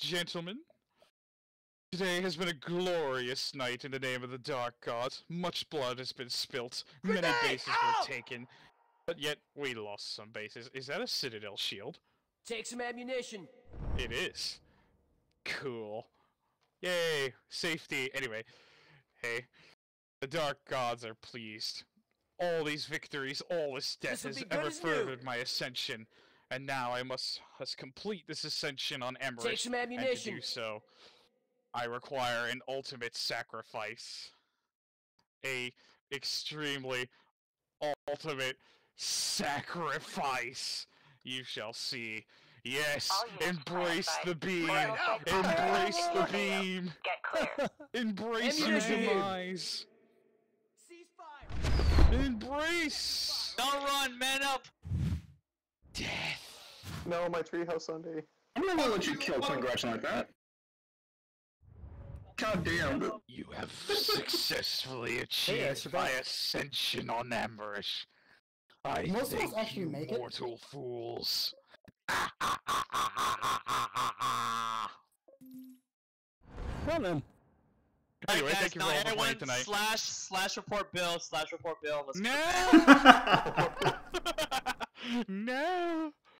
Gentlemen, today has been a glorious night in the name of the Dark God. Much blood has been spilt, many bases were taken, but yet we lost some bases. Is that a Citadel shield? Take some ammunition. It is. Cool. Yay, safety. Anyway, hey, the Dark Gods are pleased. All these victories, all this death has ever furthered my ascension, and now I must complete this ascension on Emmerich. Take some ammunition. And to do so, I require an ultimate sacrifice. A extremely ultimate sacrifice. You shall see. Yes, embrace the beam. Embrace the beam. Get clear. Embrace your demise. Ceasefire. Embrace. Don't run, man up. Death. No, my treehouse Sunday. I'm not gonna let you kill Twin Gretchen like that. God damn. You have successfully achieved my ascension on Emmerich. I Most of us thank actually you, make it. mortal fools. Well then. Anyway, Alright, thank you for all the playing tonight. Slash report Bill. Let's No! No!